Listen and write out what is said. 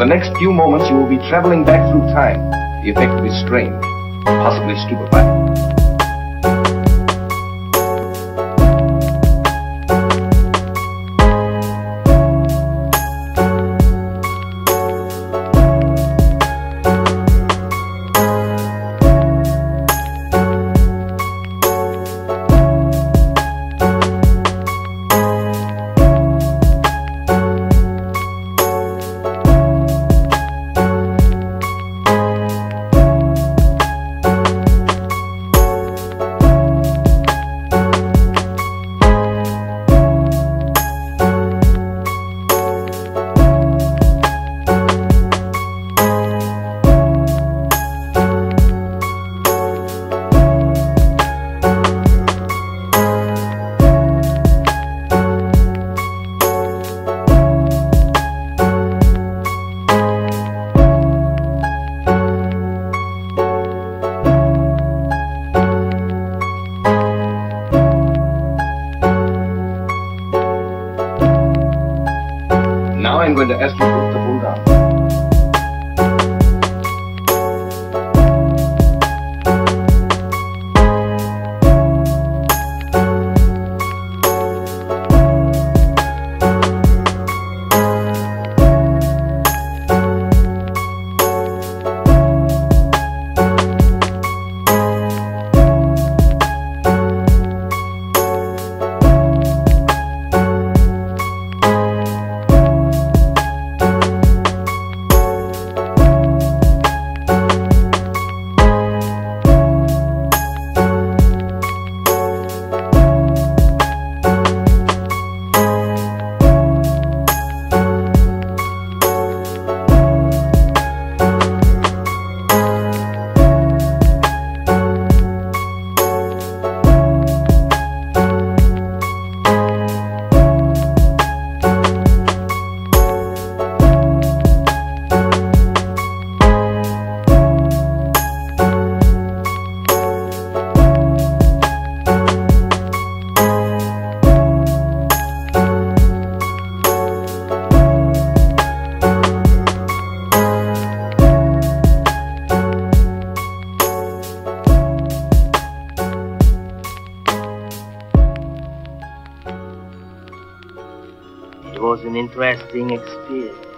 the next few moments, you will be traveling back through time. The effect will be strange, possibly stupefying. Now I'm going to ask you both to hold on. It was an interesting experience.